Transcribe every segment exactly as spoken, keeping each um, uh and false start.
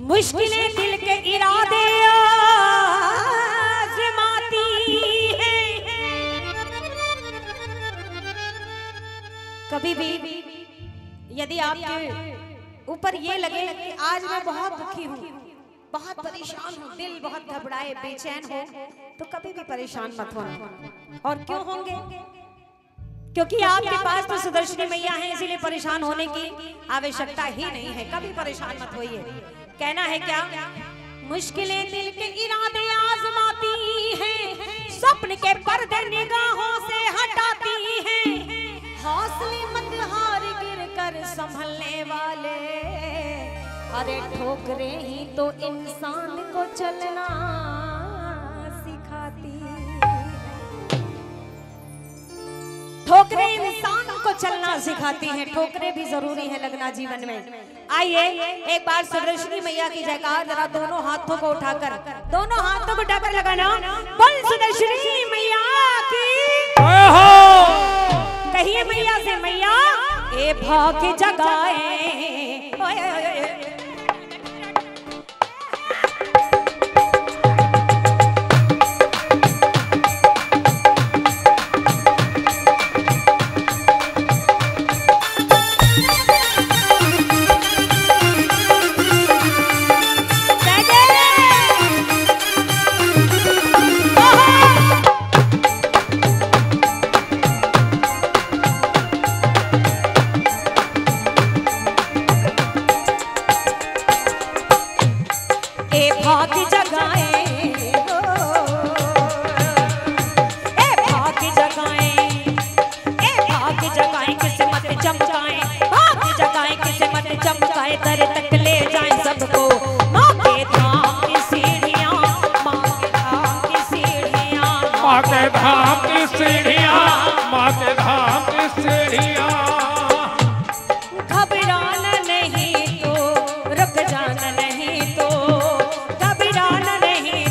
मुश्किलें दिल के इरादे आज़माती हैं। कभी भी यदि आपके ऊपर ये लगे कि आज मैं बहुत दुखी हूँ, बहुत परेशान हूँ, दिल बहुत घबराए बेचैन हो, तो कभी भी परेशान मत होना। और क्यों होंगे? क्योंकि आपके पास तो सुदर्शनी मैया है, इसीलिए परेशान होने की आवश्यकता ही नहीं है। कभी परेशान मत होइए। कहना है क्या? मुश्किलें दिल के इरादे आजमाती हैं, स्वप्न के पर्दे निगाहों से हटाती हैं, हौसले मत हार गिर कर संभलने वाले, अरे ठोकरे ही तो इंसान को चलना सिखाती। ठोकरे इंसान को चलना सिखाती हैं, ठोकरे भी जरूरी है लगना जीवन में। आइए एक बार सुदर्शनी मैया की जयकार जरा दोनों हाथों को उठाकर, दोनों हाथों को उठाकर लगाना, बोल सुदर्शनी मैया की। कहिए मैया से, मैया ए भाग्य जगाए। घबराना नहीं तो रुक जाना नहीं तो, घबराना नहीं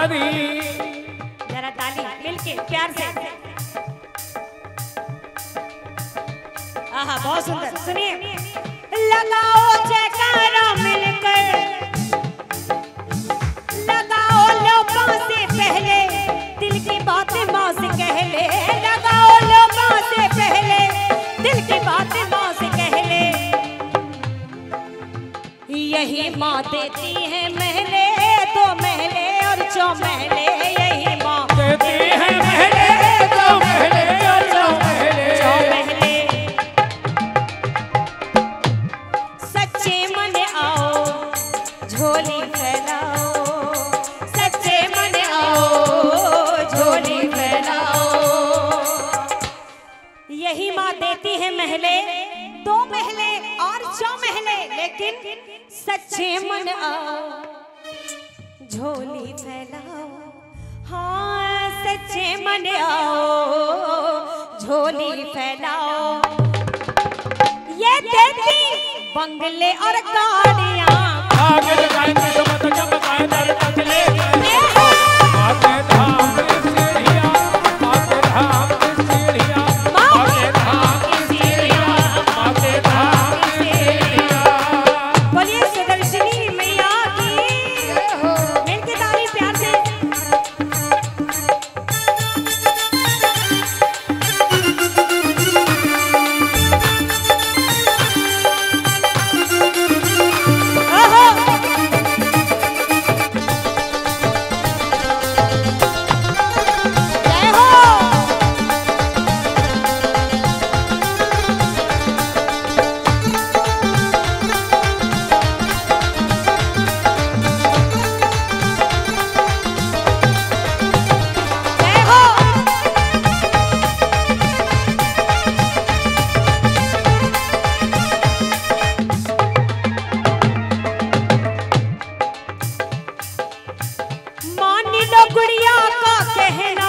नारी। जरा ताली मिलके प्यार से। आहा बहुत सुंदर। सुनिए, लगाओ जयकारा मिलकर, लगाओ लोगों से पहले दिल की बातें माँ से कह ले, लगाओ लोगों से पहले दिल की बातें माँ से कह ले। यही माँ देती है महले, दो महले और चौ महले, यही माँ देती है महले, दो महले और चौ महले, चौ महले। सच्चे मन आओ झोली फैलाओ, सच्चे मन आओ झोली फैलाओ। यही माँ देती है महले, दो महले और चौ महले, लेकिन सच्चे मन आओ झोली फैलाओ। हाँ सच्चे मन आओ झोली फैलाओ। ये देती बंगले और गाड़ियाँ, आगे लगाएंगे तो मत चमकाए दर तकले, आगे धाम की सीढ़ियाँ, आगे धाम की सीढ़ियाँ, आगे धाम की सीढ़ियाँ, आगे धाम की सीढ़ियाँ। बोलिए सुदर्शनी मैया की, मिलके ताली प्यार से। जय हो। जय हो। मान लो गुड़िया का कहना,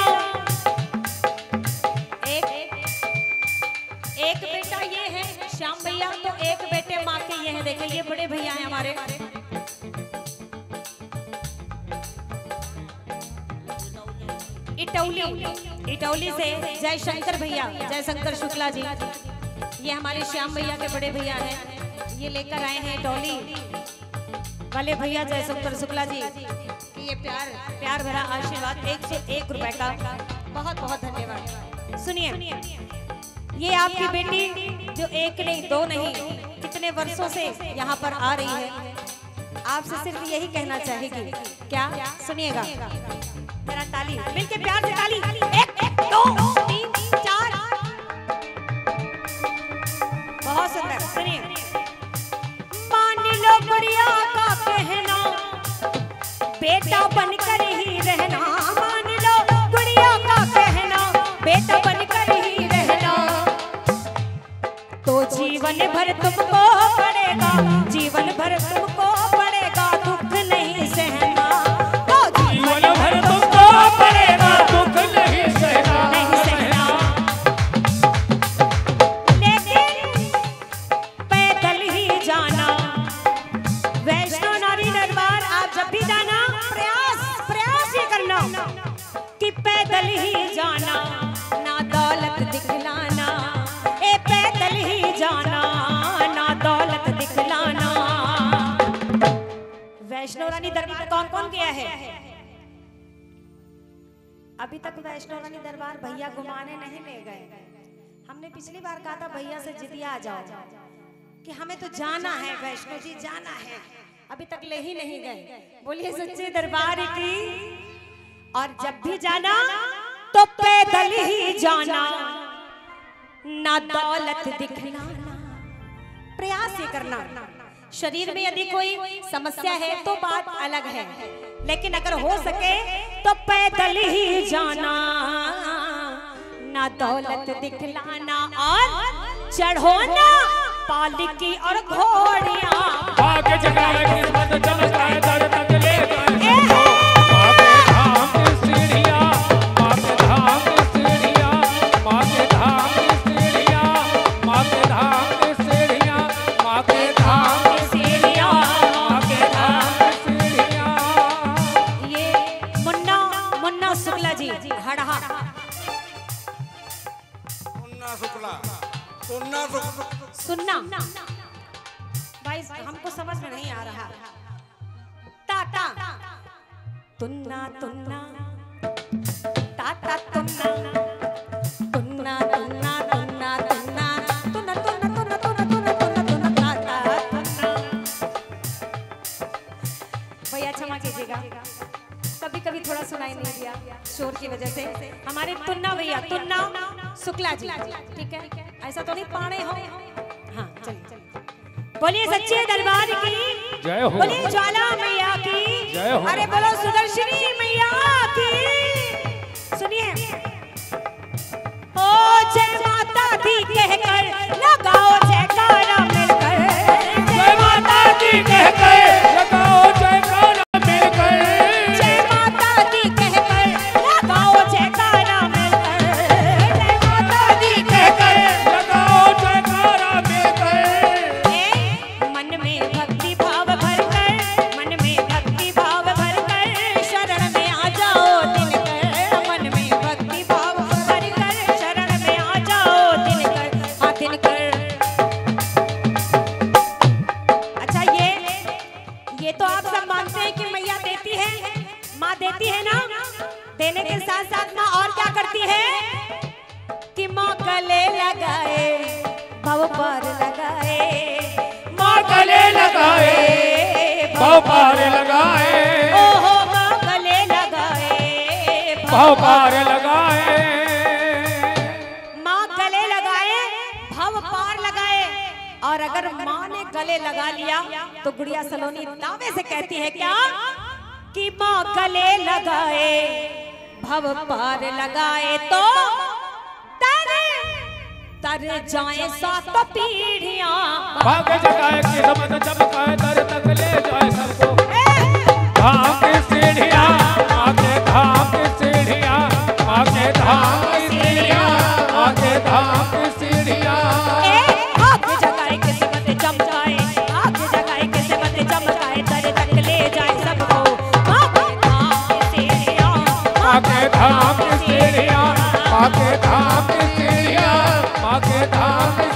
एक एक बेटा ये है श्याम भैया, तो एक बेटे माँ के ये हैं। देखिए ये बड़े भैया हैं हमारे। इटौली इटौली से जय शंकर भैया, जय शंकर शुक्ला जी, ये हमारे श्याम भैया के बड़े भैया हैं। ये लेकर आए हैं इटौली वाले भैया जय शंकर शुक्ला जी कि ये प्यार प्यार भरा आशीर्वाद एक सौ एक रुपए का, बहुत बहुत धन्यवाद। सुनिए, ये आपकी बेटी जो एक नहीं दो नहीं कितने वर्षों से यहाँ पर आ रही है, आपसे सिर्फ यही कहना चाहेगी। क्या? सुनिएगा जरा ताली मिलके प्यार से ताली। एक, एक दो तीन चार, बहुत सुंदर। सुनिए, मान लो गुड़िया का कहना, बेटा बनकर ही रहना, मान लो गुड़िया का कहना, बेटा बनकर ही रहना, तो जीवन भर तुमको पड़ेगा, जीवन भर तुमको पड़ेगा दुख नहीं सहना, तो जीवन भर तुमको पड़ेगा दुख नहीं सहना, नहीं सहना। लेकिन पैदल ही जाना, वैष्णो नारी दरबार आप जब भी जाना प्रयास प्रयास ही करना कि पैदल ही जाना, ना दौलत दिखलाना, ए पैदल ही जाना, ना दौलत दिखलाना। वैष्णो रानी दरबार कौन कौन गया है? अभी तक वैष्णो रानी दरबार भैया घुमाने नहीं ले गए। हमने पिछली बार कहा था भैया से जिदिया आ जाओ कि हमें तो जाना है, वैष्णो जी जाना है, अभी तक ले ही नहीं गए। बोलिए सच्चे दरबार की। और जब भी जाना तो पैदल ही जाना, ना दौलत दिखलाना, प्रयास ही करना। शरीर में यदि कोई समस्या है तो बात अलग है, लेकिन अगर हो सके तो पैदल ही जाना, ना दौलत दिखलाना, और चढ़ो ना पालकी और घोड़ियां, आगे जगाए किस्मत चमकाए दर तक ले गए, आगे धाम की सीढ़ियाँ, आगे धाम की सीढ़ियाँ, आगे धाम की सीढ़ियाँ, आगे धाम की सीढ़ियाँ, आगे धाम की सीढ़ियाँ, आगे धाम की सीढ़ियाँ। ये मुन्ना जी हड़हा। सुनना शुक्ला, सुनना शुक्ला, सुनना भाई हमको समझ में नहीं आ रहा। ता ता तुन्ना तुन्ना ता ता तुन्ना तुन्ना तुन्ना तुन्ना तुन्ना तुन्ना तुन्ना तुन्ना तुन्ना तुन्ना तुन्ना तुन्ना ता ता तुन्ना। भैया क्षमा कीजिएगा, कभी कभी थोड़ा सुनाई नहीं दिया शोर की वजह से। हमारे तुन्ना भैया, तुन्ना शुक्ला जी, ठीक है, ऐसा तो नहीं पाने हो। हाँ चलिए, बोलिए सच्चे दरबार की जय हो, बोलिए ज्वाला मैया की जय हो, अरे बोलो सुदर्शनी मैया की। सुनिए, ओ जय माता दी कहकर लगाओ जयकारा मिलकर, जय माता दी कहकर लगाओ जयकारा मिलकर, जय माता दी कहकर लगाओ जयकारा मिलकर, जय माता दी कहकर लगाओ जयकारा मिलकर। मन में भक्ति भाव भरकर, मन में भक्ति भाव भरकर शरण में आ जाओ दिनकर, मन में भक्ति भाव भरकर शरण में आ जाओ दिनकर, हाँ दिनकर। अच्छा ये ये तो आप सब मानते हैं कि मैया देती है, माँ देती है ना, देने के साथ साथ माँ और क्या करती है कि माँ गले लगाए भव पार लगाए, माँ गले लगाए भाव पार लगाए, ओहो माँ गले लगाए भाव पार लगाए, माँ गले लगाए भव पार लगाए। और अगर माँ ने गले लगा लिया तो गुड़िया सलोनी दावे से कहती है क्या कि माँ गले लगाए भव पार लगाए तो तर तर जाए सात पीढ़ियां, भाग जगाए किस्मत चमकाए दर तक ले जाए सबको। धाम की सीढ़ियाँ आगे, धाम की सीढ़ियाँ आगे, धाम की सीढ़ियाँ आगे, धाम की सीढ़ियाँ। आग जगाए किस्मत चमकाए, आग जगाए किस्मत चमकाए दर तक ले जाए सबको। आगे धाम की सीढ़ियां, आगे धाम की सीढ़ियाँ आगे, धाम की सीढ़ियाँ आगे, धाम की